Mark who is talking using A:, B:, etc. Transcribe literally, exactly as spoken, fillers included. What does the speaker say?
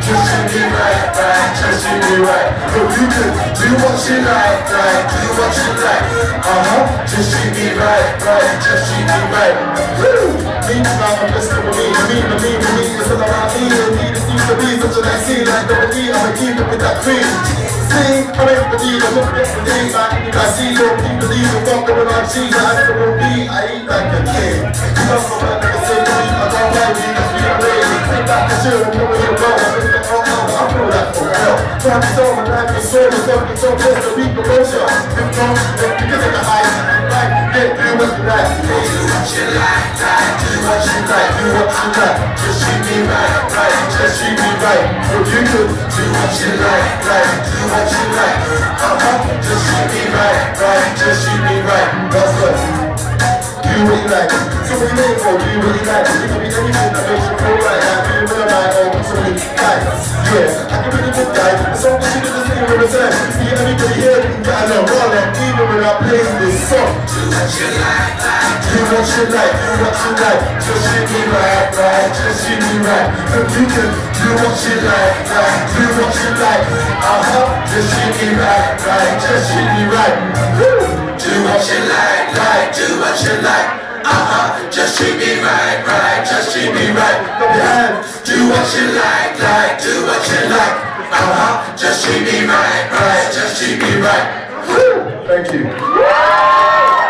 A: just treat me right, right, just treat me right. But you can do what you like, right, do what you like. Uh-huh, just treat me right, right, just treat me right. Woo! Me, now I'm listening with me, I mean, I mean, I mean, it's all about me, and me, this needs to be such a nice scene, like double D, I'ma keep it with that cream. See, I'm in the D, I'm looking at the D, I see your people leave the fuck with our cheese, I have to be, I eat like a king. You know what I'm gonna say to me, I don't like me, cause we are ready. Take back the shit, I'm going to go, I'm going to go, I feel that for real. Try to tell my life is so, it's up, it's so close to be promotion. It's wrong, because of the hype, like, get through what you like. Do what you like, like, do what you like, do what you like. Just treat me right, right, just treat me right. If you could do what you like, like, do what you like. Uh-huh, just treat me right, right, just treat me right. That's what. Do what you like. So what you mean for? Do what you like. It can be anything that makes you feel right. Like, do you feel like, oh, I'm something like. Yeah, I can be the good guy. As long as you do the same with the same. See everybody here, you can get a little rolling. Even when I play this song. Do what you like, like. Do what you like, do what you like. Just treat me right, right, just treat me right. If you can do what you like, like, do what you like. Uh-huh, just treat me right, right, just treat me right. Woo! Do what you like, like, do what you like. Uh-huh, just treat me right, right, just treat me right. Yeah. Do what you like, like, do what you like. Uh-huh, just treat me right, right, just treat me right. Woo! Thank you.